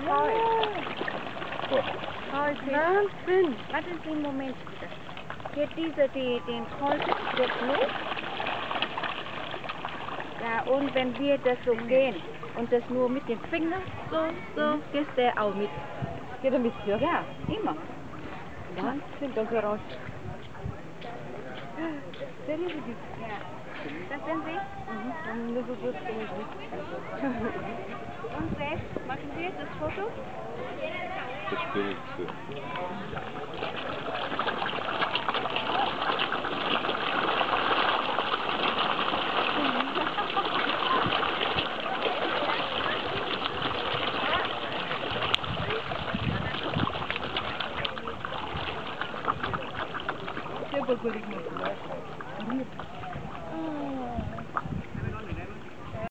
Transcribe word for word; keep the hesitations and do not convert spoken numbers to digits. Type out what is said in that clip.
Toll. Toll, Wahnsinn. warten Sie einen Moment bitte. Hier diese, die, den Kreuz jetzt los. Ja, und wenn wir das so gehen und das nur mit dem Finger so, so, geht der auch mit. Geht er mit dir? Ja, immer. Wahnsinn, danke raus. Ja. Das sind Sie? Mhm. Nur so wird es nicht. Und selbst machen wir das Foto? Das Bild. Sehr gut, ich muss.